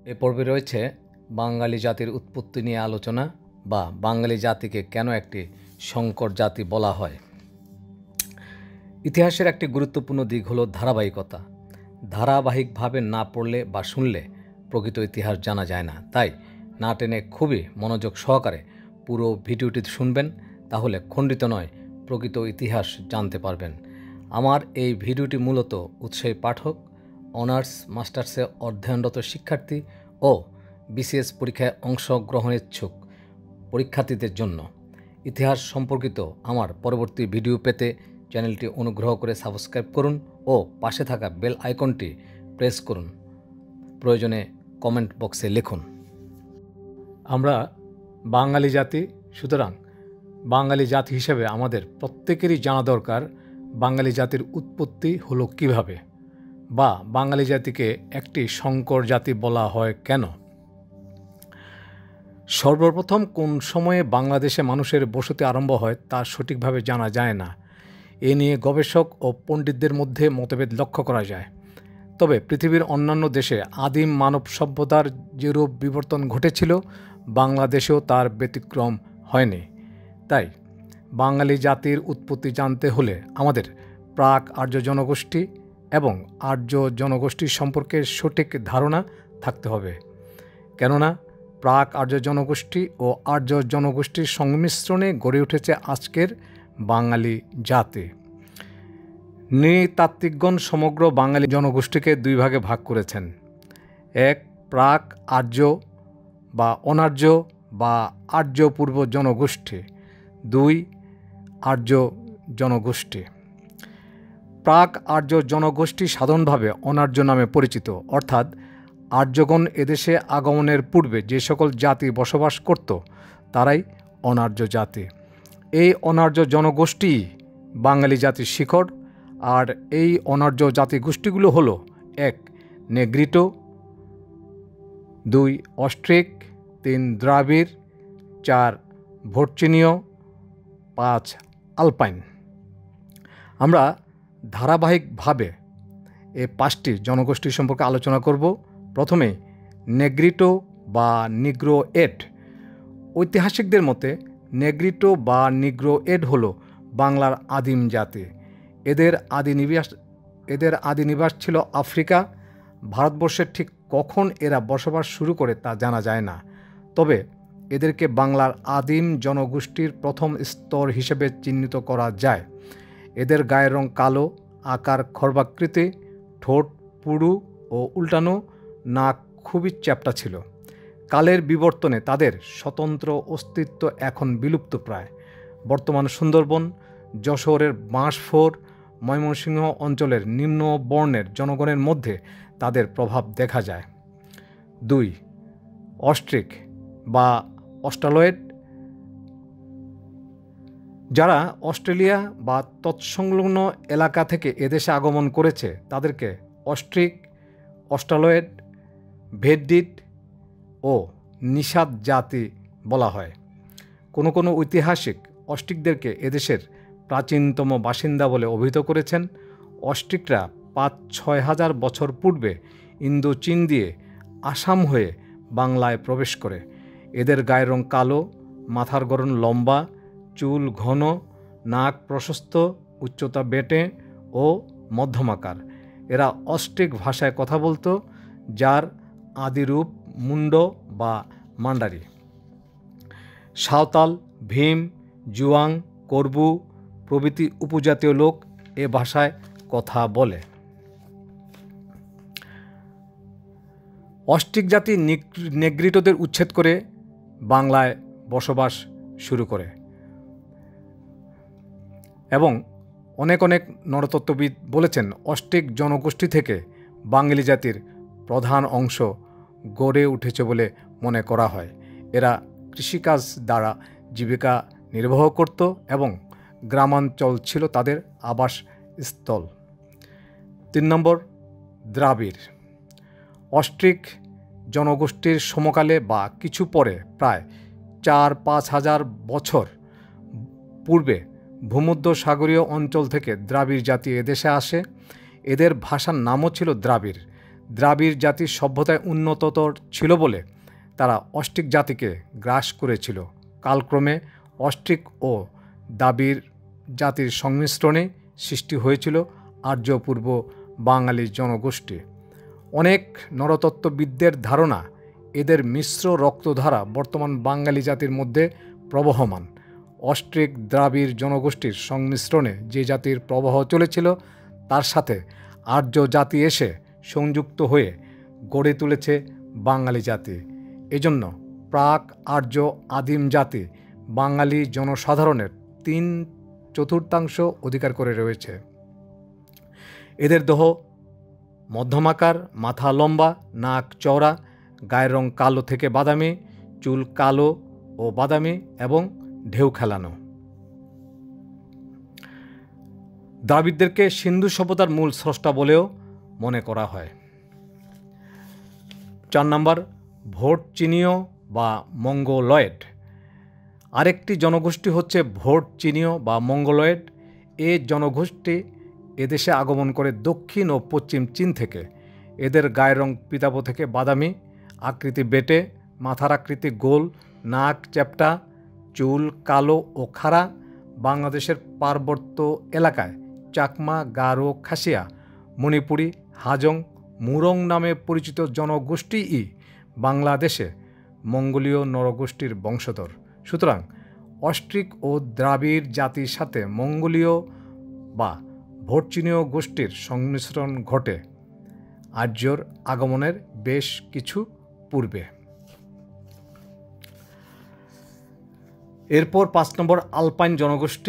এ পর্বে রয়েছে বাঙালি জাতির উৎপত্তি নিয়ে আলোচনা বা বাঙালি জাতিকে কেন একটি সংকর জাতি বলা হয়। ইতিহাসের একটি গুরুত্বপূর্ণ দিক হলো ধারাবাহিকতা। ধারাবাহিকভাবে না পড়লে বা শুনলে প্রকৃত ইতিহাস জানা যায় না। তাই না টেনে খুবই মনোযোগ সহকারে পুরো ভিডিওটি শুনবেন, তাহলে খণ্ডিত নয় প্রকৃত ইতিহাস জানতে পারবেন। আমার এই ভিডিওটি মূলত উৎসাহী পাঠক, অনার্স মাস্টার্সে অধ্যয়নরত শিক্ষার্থী ও বিসিএস পরীক্ষায় অংশগ্রহণ ইচ্ছুক পরীক্ষার্থীদের জন্য। ইতিহাস সম্পর্কিত আমার পরবর্তী ভিডিও পেতে চ্যানেলটি অনুগ্রহ করে সাবস্ক্রাইব করুন ও পাশে থাকা বেল আইকনটি প্রেস করুন। প্রয়োজনে কমেন্ট বক্সে লিখুন। আমরা বাঙালি জাতি, সুতরাং বাঙালি জাতি হিসেবে আমাদের প্রত্যেকেরই জানা দরকার বাঙালি জাতির উৎপত্তি হলো কিভাবে, বা বাঙালি জাতিকে একটি সংকর জাতি বলা হয় কেন। সর্বপ্রথম কোন সময়ে বাংলাদেশে মানুষের বসতি আরম্ভ হয় তা সঠিকভাবে জানা যায় না। এ নিয়ে গবেষক ও পণ্ডিতদের মধ্যে মতভেদ লক্ষ্য করা যায়। তবে পৃথিবীর অন্যান্য দেশে আদিম মানব সভ্যতার যেরূপ বিবর্তন ঘটেছিল, বাংলাদেশেও তার ব্যতিক্রম হয়নি। তাই বাঙালি জাতির উৎপত্তি জানতে হলে আমাদের প্রাক আর্য জনগোষ্ঠী এবং আর্য জনগোষ্ঠীর সম্পর্কে সঠিক ধারণা থাকতে হবে। কেননা প্রাক আর্য জনগোষ্ঠী ও আর্য জনগোষ্ঠীর সংমিশ্রণে গড়ে উঠেছে আজকের বাঙালি জাতি। নৃতাত্ত্বিকগণ সমগ্র বাঙালি জনগোষ্ঠীকে দুই ভাগে ভাগ করেছেন। এক, প্রাক আর্য বা অনার্য বা আর্য পূর্ব জনগোষ্ঠী। দুই, আর্য জনগোষ্ঠী। প্রাক আর্য জনগোষ্ঠী সাধারণভাবে অনার্য নামে পরিচিত, অর্থাৎ আর্যগণ এদেশে আগমনের পূর্বে যে সকল জাতি বসবাস করত তারাই অনার্য জাতি। এই অনার্য জনগোষ্ঠী বাঙালি জাতির শিকড়। আর এই অনার্য জাতিগোষ্ঠীগুলো হলো: এক, নেগ্রিটো; দুই, অস্ট্রিক; তিন, দ্রাবিড়; চার, ভর্চিনীয়; পাঁচ, আলপাইন। আমরা ধারাবাহিকভাবে এই পাঁচটি জনগোষ্ঠী সম্পর্কে আলোচনা করব। প্রথমে নেগ্রিটো বা নিগ্রোয়েড। ঐতিহাসিকদের মতে নেগ্রিটো বা নিগ্রোয়েড হলো বাংলার আদিম জাতি। এদের আদি নিবাস ছিল আফ্রিকা। ভারতবর্ষের ঠিক কখন এরা বসবাস শুরু করে তা জানা যায় না। তবে এদেরকে বাংলার আদিম জনগোষ্ঠীর প্রথম স্তর হিসেবে চিহ্নিত করা যায়। এদের গায়ের রং কালো, আকার খর্বাকৃতি, ঠোঁট পুরু ও উল্টানো, নাক খুবই চ্যাপ্টা ছিল। কালের বিবর্তনে তাদের স্বতন্ত্র অস্তিত্ব এখন বিলুপ্ত প্রায়। বর্তমান সুন্দরবন, যশোরের বাঁশফোর, ময়মনসিংহ অঞ্চলের নিম্ন বর্ণের জনগণের মধ্যে তাদের প্রভাব দেখা যায়। দুই, অস্ট্রিক বা অস্ট্রালয়েড। যারা অস্ট্রেলিয়া বা তৎসংলগ্ন এলাকা থেকে এদেশে আগমন করেছে তাদেরকে অস্ট্রিক, অস্ট্রালয়েড, ভেড্ডিট ও নিষাদ জাতি বলা হয়। কোনো কোনো ঐতিহাসিক অস্ট্রিকদেরকে এদেশের প্রাচীনতম বাসিন্দা বলে অভিহিত করেছেন। অস্ট্রিকরা ৫-৬ হাজার বছর পূর্বে ইন্দোচীন দিয়ে আসাম হয়ে বাংলায় প্রবেশ করে। এদের গায়ের রং কালো, মাথার গড়ন লম্বা, চুল ঘন, নাক প্রশস্ত, উচ্চতা বেঁটে ও মধ্যমাকার। এরা অস্ট্রিক ভাষায় কথা বলতো, যার আদিরূপ মুন্ড বা মান্ডারি। সাঁওতাল, ভীম, জুয়াং, করবু প্রভৃতি উপজাতীয় লোক এ ভাষায় কথা বলে। অস্ট্রিক জাতি নেগ্রিটোদের উচ্ছেদ করে বাংলায় বসবাস শুরু করে এবং অনেক নরতত্ত্ববিদ বলেছেন অস্ট্রিক জনগোষ্ঠী থেকে বাঙালি জাতির প্রধান অংশ গড়ে উঠেছে বলে মনে করা হয়। এরা কৃষিকাজ দ্বারা জীবিকা নির্বাহ করত এবং গ্রামাঞ্চল ছিল তাদের আবাসস্থল। ৩ নম্বর, দ্রাবিড়। অস্ট্রিক জনগোষ্ঠীর সমকালে বা কিছু পরে প্রায় ৪-৫ হাজার বছর পূর্বে ভূমধ্য সাগরীয় অঞ্চল থেকে দ্রাবিড় জাতি এদেশে আসে। এদের ভাষার নামও ছিল দ্রাবিড়। দ্রাবিড় জাতির সভ্যতায় উন্নততর ছিল বলে তারা অস্ট্রিক জাতিকে গ্রাস করেছিল। কালক্রমে অস্ট্রিক ও দ্রাবিড় জাতির সংমিশ্রণে সৃষ্টি হয়েছিল আর্য পূর্ব বাঙালি জনগোষ্ঠী। অনেক নরতত্ত্ববিদদের ধারণা এদের মিশ্র রক্তধারা বর্তমান বাঙালি জাতির মধ্যে প্রবহমান। অস্ট্রিক দ্রাবিড় জনগোষ্ঠীর সংমিশ্রণে যে জাতির প্রবাহ চলেছিল তার সাথে আর্য জাতি এসে সংযুক্ত হয়ে গড়ে তুলেছে বাঙালি জাতি। এজন্য প্রাক আর্য আদিম জাতি বাঙালি জনসাধারণের 3/4 অধিকার করে রয়েছে। এদের দেহ মধ্যমাকার, মাথা লম্বা, নাক চওড়া, গায়ের রং কালো থেকে বাদামি, চুল কালো ও বাদামি এবং ঢেউ খেলানো। দ্রাবিড়দেরকে সিন্ধু সভ্যতার মূল স্রষ্টা বলেও মনে করা হয়। 4 নম্বর, ভোটচিনীয় বা মঙ্গোলয়েড। আরেকটি জনগোষ্ঠী হচ্ছে ভোটচিনীয় বা মঙ্গোলয়েড। এ জনগোষ্ঠী এদেশে আগমন করে দক্ষিণ ও পশ্চিম চীন থেকে। এদের গায়ের রং পীতাভ থেকে বাদামি, আকৃতি বেটে, মাথার আকৃতি গোল, নাক চ্যাপ্টা, চুল কালো ও খাড়া। বাংলাদেশের পার্বত্য এলাকায় চাকমা, গারো, খাসিয়া, মণিপুরী, হাজং, মুরং নামে পরিচিত জনগোষ্ঠীই বাংলাদেশে মঙ্গোলীয় নরগোষ্ঠীর বংশধর। সুতরাং অস্ট্রিক ও দ্রাবিড় জাতির সাথে মঙ্গোলীয় বা ভোটচিনীয় গোষ্ঠীর সংমিশ্রণ ঘটে আর্যর আগমনের বেশ কিছু পূর্বে। এরপর 5 নম্বর, আলপাইন জনগোষ্ঠী।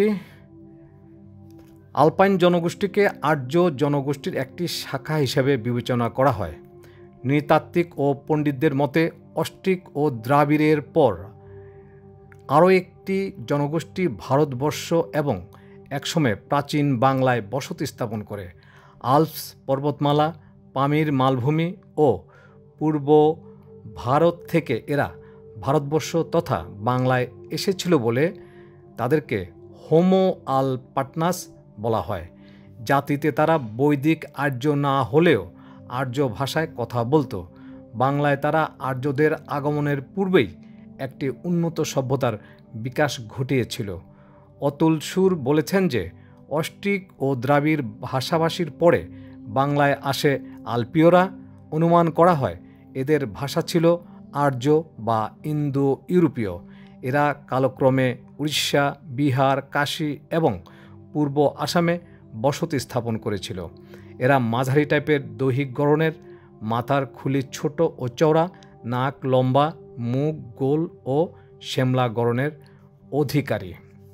আলপাইন জনগোষ্ঠীকে আর্য জনগোষ্ঠীর একটি শাখা হিসেবে বিবেচনা করা হয়। নৃতাত্ত্বিক ও পণ্ডিতদের মতে অস্ট্রিক ও দ্রাবিড়ের পর আরও একটি জনগোষ্ঠী ভারতবর্ষ এবং একসময় প্রাচীন বাংলায় বসতি স্থাপন করে। আল্পস পর্বতমালা, পামির মালভূমি ও পূর্ব ভারত থেকে এরা ভারতবর্ষ তথা বাংলায় এসেছিল বলে তাদেরকে হোমো আলপাটনাস বলা হয়। জাতিতে তারা বৈদিক আর্য না হলেও আর্য ভাষায় কথা বলতো। বাংলায় তারা আর্যদের আগমনের পূর্বেই একটি উন্নত সভ্যতার বিকাশ ঘটিয়েছিল। অতুল সুর বলেছেন যে অস্ট্রিক ও দ্রাবিড় ভাষাভাষীর পরে বাংলায় আসে আলপীয়রা। অনুমান করা হয় এদের ভাষা ছিল আর্য বা ইন্দো ইউরোপীয়। এরা কালক্রমে উড়িষ্যা, বিহার, কাশী এবং পূর্ব আসামে বসতি স্থাপন করেছিল। এরা মাঝারি টাইপের দৈহিক গড়নের, মাথার খুলি ছোট ও চওড়া, নাক লম্বা, মুখ গোল ও শ্যামলা গড়নের অধিকারী।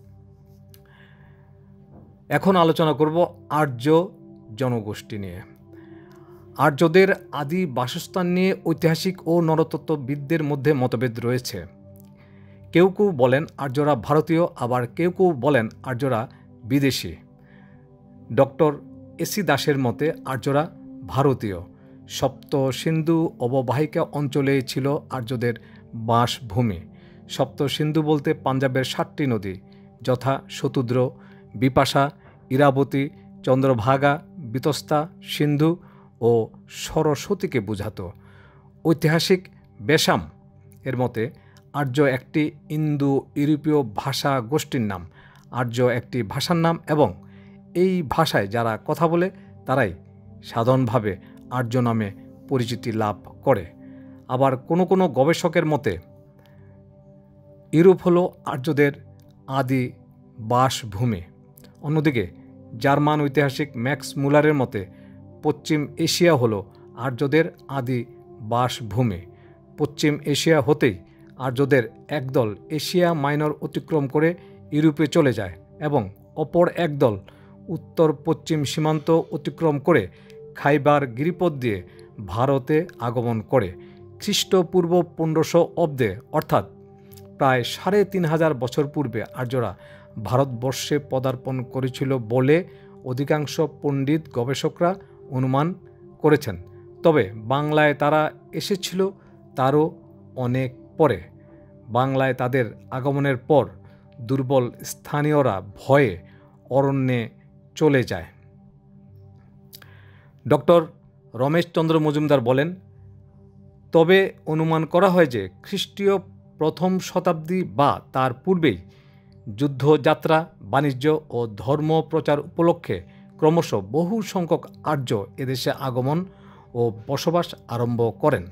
এখন আলোচনা করব আর্য জনগোষ্ঠী নিয়ে। আর্যদের আদি বাসস্থান নিয়ে ঐতিহাসিক ও নরতত্ত্ববিদদের মধ্যে মতভেদ রয়েছে। কেউ কেউ বলেন আর্যরা ভারতীয়, আবার কেউ কেউ বলেন আর্যরা বিদেশি। ডক্টর এসি দাসের মতে আর্যরা ভারতীয়। সপ্ত সিন্ধু অববাহিকা অঞ্চলেই ছিল আর্যদের বাসভূমি। সপ্ত সিন্ধু বলতে পাঞ্জাবের 7টি নদী যথা শতুদ্র, বিপাশা, ইরাবতী, চন্দ্রভাগা, বিতস্তা, সিন্ধু ও সরস্বতীকে বোঝাতো। ঐতিহাসিক বেশাম এর মতে আর্য একটি ইন্দো ইউরোপীয় ভাষা গোষ্ঠীর নাম। আর্য একটি ভাষার নাম এবং এই ভাষায় যারা কথা বলে তারাই সাধারণভাবে আর্য নামে পরিচিতি লাভ করে। আবার কোনো কোনো গবেষকের মতে ইউরোপ হলো আর্যদের আদি বাসভূমি। অন্যদিকে জার্মান ঐতিহাসিক ম্যাক্স মুলারের মতে পশ্চিম এশিয়া হলো আর্যদের আদি বাসভূমি। পশ্চিম এশিয়া হতেই আর্যদের একদল এশিয়া মাইনর অতিক্রম করে ইউরোপে চলে যায় এবং অপর একদল উত্তর পশ্চিম সীমান্ত অতিক্রম করে খাইবার গিরিপথ দিয়ে ভারতে আগমন করে। খ্রিস্টপূর্ব 1500 অব্দে অর্থাৎ প্রায় 3500 বছর পূর্বে আর্যরা ভারতবর্ষে পদার্পণ করেছিল বলে অধিকাংশ পণ্ডিত গবেষকরা অনুমান করেছেন। তবে বাংলায় তারা এসেছিল তারও অনেক পরে। বাংলায় তাদের আগমনের পর দুর্বল স্থানীয়রা ভয়ে অরণ্যে চলে যায়। ডক্টর রমেশচন্দ্র মজুমদার বলেন, তবে অনুমান করা হয় যে খ্রিস্টীয় প্রথম শতাব্দী বা তার পূর্বেই যুদ্ধযাত্রা, বাণিজ্য ও ধর্ম প্রচার উপলক্ষে ক্রমশ বহু সংখ্যক আর্য এদেশে আগমন ও বসবাস আরম্ভ করেন।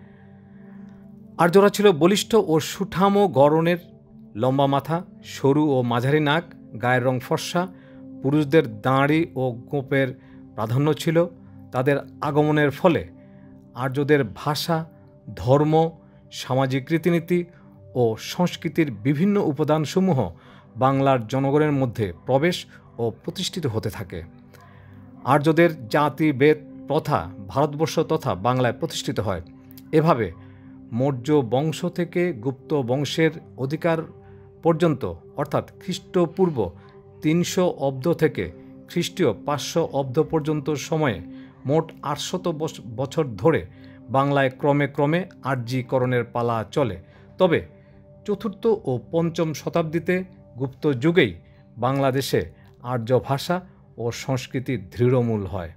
আর্যরা ছিল বলিষ্ঠ ও সুঠামো গড়নের, লম্বা মাথা, সরু ও মাঝারি নাক, গায়ের রং ফর্সা, পুরুষদের দাঁড়ি ও গোঁপের প্রাধান্য ছিল। তাদের আগমনের ফলে আর্যদের ভাষা, ধর্ম, সামাজিক রীতিনীতি ও সংস্কৃতির বিভিন্ন উপাদানসমূহ বাংলার জনগণের মধ্যে প্রবেশ ও প্রতিষ্ঠিত হতে থাকে। আর্যদের জাতিভেদ প্রথা ভারতবর্ষ তথা বাংলায় প্রতিষ্ঠিত হয়। এভাবে মৌর্য বংশ থেকে গুপ্ত বংশের অধিকার পর্যন্ত, অর্থাৎ খ্রিস্টপূর্ব 300 অব্দ থেকে খ্রিস্টীয় 500 অব্দ পর্যন্ত সময়ে মোট 800 বছর ধরে বাংলায় ক্রমে ক্রমে আর্যীকরণের পালা চলে। তবে চতুর্থ ও পঞ্চম শতাব্দীতে গুপ্ত যুগেই বাংলাদেশে আর্য ভাষা ও সংস্কৃতির দৃঢ়মূল হয়।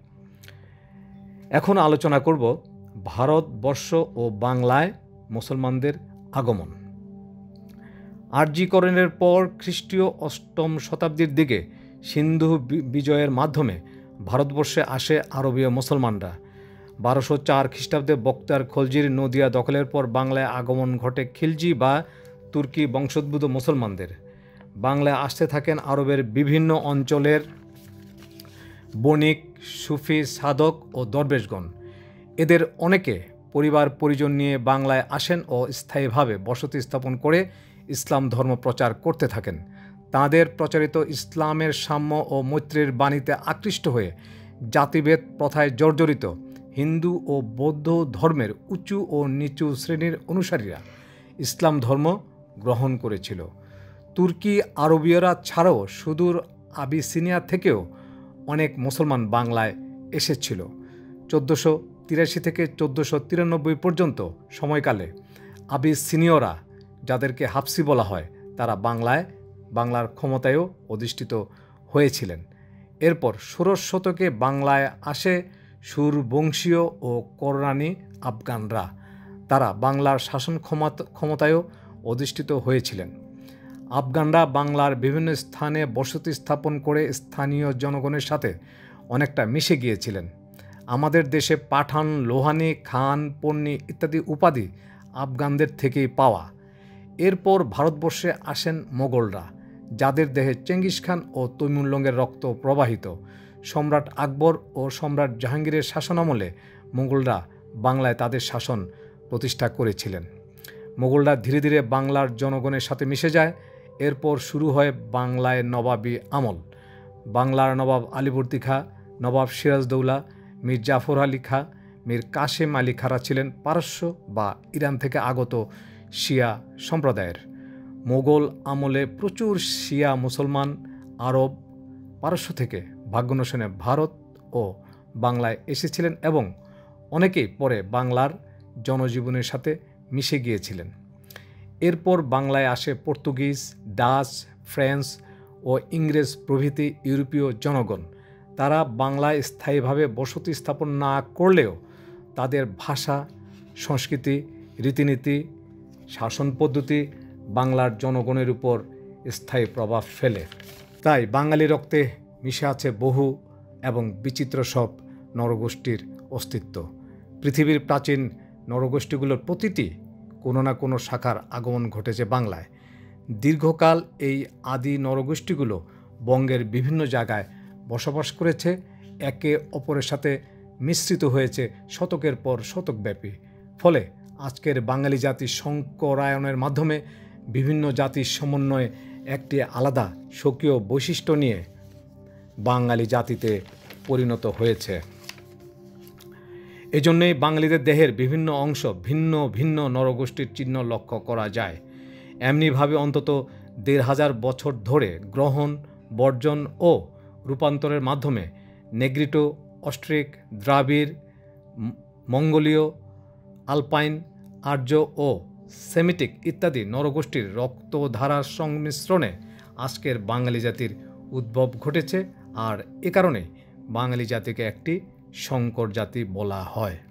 এখন আলোচনা করব ভারতবর্ষ ও বাংলায় মুসলমানদের আগমন। আর্যীকরণের পর খ্রিস্টীয় 8ম শতাব্দীর দিকে সিন্ধু বিজয়ের মাধ্যমে ভারতবর্ষে আসে আরবীয় মুসলমানরা। 1204 খ্রিস্টাব্দে বক্তার খলজির নদিয়া দখলের পর বাংলায় আগমন ঘটে খিলজি বা তুর্কি বংশোদ্ভূত মুসলমানদের। বাংলায় আসতে থাকেন আরবের বিভিন্ন অঞ্চলের বণিক, সুফি, সাধক ও দরবেশগণ। এদের অনেকে পরিবার পরিজন নিয়ে বাংলায় আসেন ও স্থায়ীভাবে বসতি স্থাপন করে ইসলাম ধর্ম প্রচার করতে থাকেন। তাঁদের প্রচারিত ইসলামের সাম্য ও মৈত্রীর বাণীতে আকৃষ্ট হয়ে জাতিভেদ প্রথায় জর্জরিত হিন্দু ও বৌদ্ধ ধর্মের উঁচু ও নিচু শ্রেণীর অনুসারীরা ইসলাম ধর্ম গ্রহণ করেছিল। তুর্কি আরবীয়রা ছাড়াও সুদূর আবিসিনিয়া থেকেও অনেক মুসলমান বাংলায় এসেছিল। 1483 থেকে 1493 পর্যন্ত সময়কালে আবিসিনীয়রা, যাদেরকে হাফসি বলা হয়, তারা বাংলার ক্ষমতায়ও অধিষ্ঠিত হয়েছিলেন। এরপর 16 শতকে বাংলায় আসে সুরবংশীয় ও কররানী আফগানরা। তারা বাংলার শাসন ক্ষমতায়ও অধিষ্ঠিত হয়েছিলেন। আফগানরা বাংলার বিভিন্ন স্থানে বসতি স্থাপন করে স্থানীয় জনগণের সাথে অনেকটা মিশে গিয়েছিলেন। আমাদের দেশে পাঠান, লোহানি, খান, পন্নী ইত্যাদি উপাধি আফগানদের থেকেই পাওয়া। এরপর ভারতবর্ষে আসেন মোগলরা, যাদের দেহে চেঙ্গিস খান ও তৈমুরলঙ্গের রক্ত প্রবাহিত। সম্রাট আকবর ও সম্রাট জাহাঙ্গীরের শাসনামলে মোগলরা বাংলায় তাদের শাসন প্রতিষ্ঠা করেছিলেন। মোগলরা ধীরে ধীরে বাংলার জনগণের সাথে মিশে যায়। এরপর শুরু হয় বাংলায় নবাবী আমল। বাংলার নবাব আলীবর্দী খাঁ, নবাব সিরাজদৌলা, মীর জাফর আলী খাঁ, মীর কাসেম আলী খাঁরা ছিলেন পারস্য বা ইরান থেকে আগত শিয়া সম্প্রদায়ের। মোগল আমলে প্রচুর শিয়া মুসলমান আরব পারস্য থেকে ভাগ্যান্বেষণে ভারত ও বাংলায় এসেছিলেন এবং অনেকেই পরে বাংলার জনজীবনের সাথে মিশে গিয়েছিলেন। এরপর বাংলায় আসে পর্তুগিজ, ডাচ, ফ্রেঞ্চ ও ইংরেজ প্রভৃতি ইউরোপীয় জনগণ। তারা বাংলায় স্থায়ীভাবে বসতি স্থাপন না করলেও তাদের ভাষা, সংস্কৃতি, রীতিনীতি, শাসন পদ্ধতি বাংলার জনগণের উপর স্থায়ী প্রভাব ফেলে। তাই বাঙালি রক্তে মিশে আছে বহু এবং বিচিত্র সব নরগোষ্ঠীর অস্তিত্ব। পৃথিবীর প্রাচীন নরগোষ্ঠীগুলোর প্রতিটি কোনো না কোনো শাখার আগমন ঘটেছে বাংলায়। দীর্ঘকাল এই আদি নরগোষ্ঠীগুলো বঙ্গের বিভিন্ন জায়গায় বসবাস করেছে, একে অপরের সাথে মিশ্রিত হয়েছে শতকের পর শতকব্যাপী। ফলে আজকের বাঙালি জাতি সংকরায়নের মাধ্যমে বিভিন্ন জাতির সমন্বয়ে একটি আলাদা স্বকীয় বৈশিষ্ট্য নিয়ে বাঙালি জাতিতে পরিণত হয়েছে। এজন্যই বাঙালিদের দেহের বিভিন্ন অংশ ভিন্ন ভিন্ন নরগোষ্ঠীর চিহ্ন লক্ষ্য করা যায়। এমনিভাবে অন্তত 1500 বছর ধরে গ্রহণ, বর্জন ও রূপান্তরের মাধ্যমে নেগ্রিটো, অস্ট্রিক, দ্রাবিড়, মঙ্গোলীয়, আলপাইন, আর্য ও সেমিটিক ইত্যাদি নরগোষ্ঠীর রক্তধারার সংমিশ্রণে আজকের বাঙালি জাতির উদ্ভব ঘটেছে। আর এ কারণে বাঙালি জাতিকে একটি শঙ্কর জাতি বলা হয়।